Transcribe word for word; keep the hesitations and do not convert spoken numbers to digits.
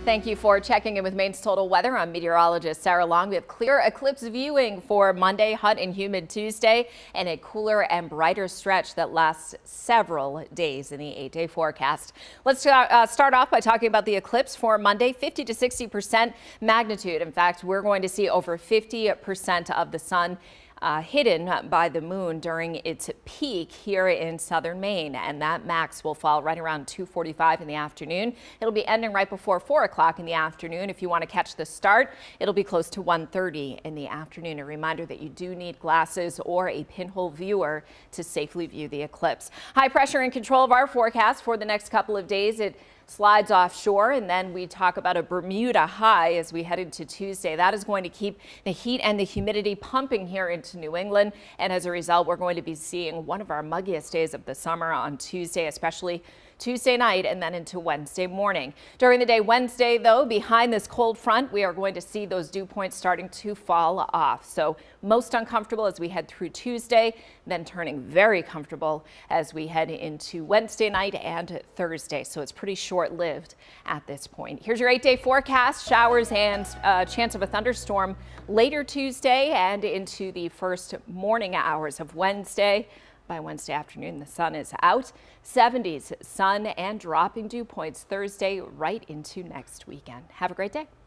Thank you for checking in with Maine's Total Weather. I'm meteorologist Sarah Long. We have clear eclipse viewing for Monday, hot and humid Tuesday, and a cooler and brighter stretch that lasts several days in the eight-day forecast. Let's uh, start off by talking about the eclipse for Monday. fifty to sixty percent magnitude. In fact, we're going to see over fifty percent of the sun Uh, hidden by the moon during its peak here in southern Maine, and that max will fall right around two forty-five in the afternoon. It'll be ending right before four o'clock in the afternoon. If you want to catch the start, it'll be close to one thirty in the afternoon. A reminder that you do need glasses or a pinhole viewer to safely view the eclipse. High pressure in control of our forecast for the next couple of days. It slides offshore, and then we talk about a Bermuda high as we head into Tuesday. That is going to keep the heat and the humidity pumping here into New England, and as a result, we're going to be seeing one of our muggiest days of the summer on Tuesday, especially Tuesday night and then into Wednesday morning. During the day Wednesday, though, behind this cold front, we are going to see those dew points starting to fall off. So most uncomfortable as we head through Tuesday, then turning very comfortable as we head into Wednesday night and Thursday. So it's pretty short-lived at this point. Here's your eight-day forecast. Showers and uh, chance of a thunderstorm later Tuesday and into the first morning hours of Wednesday. By Wednesday afternoon, the sun is out. seventies sun and dropping dew points Thursday right into next weekend. Have a great day.